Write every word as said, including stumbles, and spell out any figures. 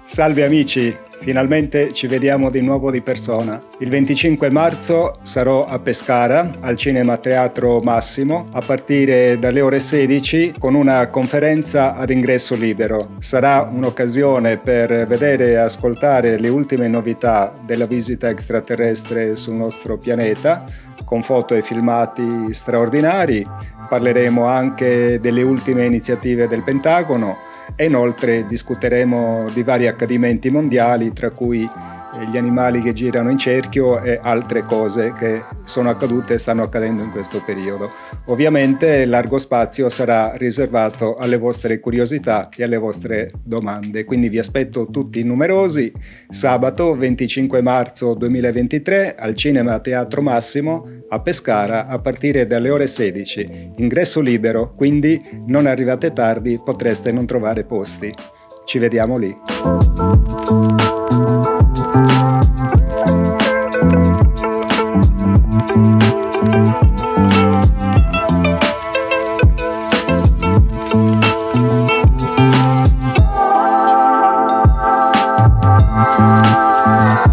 Salve amici, finalmente ci vediamo di nuovo di persona. Il venticinque marzo sarò a Pescara, al Cinema Teatro Massimo, a partire dalle ore sedici con una conferenza ad ingresso libero. Sarà un'occasione per vedere e ascoltare le ultime novità della visita extraterrestre sul nostro pianeta, con foto e filmati straordinari. Parleremo anche delle ultime iniziative del Pentagono e inoltre discuteremo di vari accadimenti mondiali, tra cui gli animali che girano in cerchio e altre cose che sono accadute e stanno accadendo in questo periodo. Ovviamente largo spazio sarà riservato alle vostre curiosità e alle vostre domande, quindi vi aspetto tutti numerosi sabato venticinque marzo duemilaventitré al Cinema Teatro Massimo a Pescara a partire dalle ore sedici. Ingresso libero, quindi non arrivate tardi, potreste non trovare posti. Ci vediamo lì. We'll be right back.